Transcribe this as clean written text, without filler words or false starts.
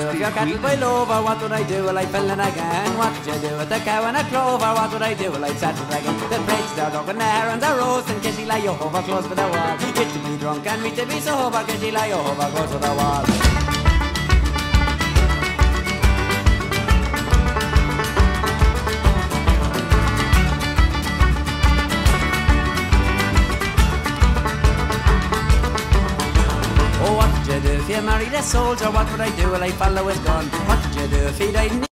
if your cattle boil over? What would I do? Well, I fell in again. What did you do with the cow and a clover? What would I do? Well, I'd set it again. The pigs, they're talking there and they're roasting. Kitty lie over close to the wall. Get to be drunk and me to be sober. Kitty lie over close to the wall. What did you do if you married a soldier? What would I do? Well, I follow his gun. What did you do if he died?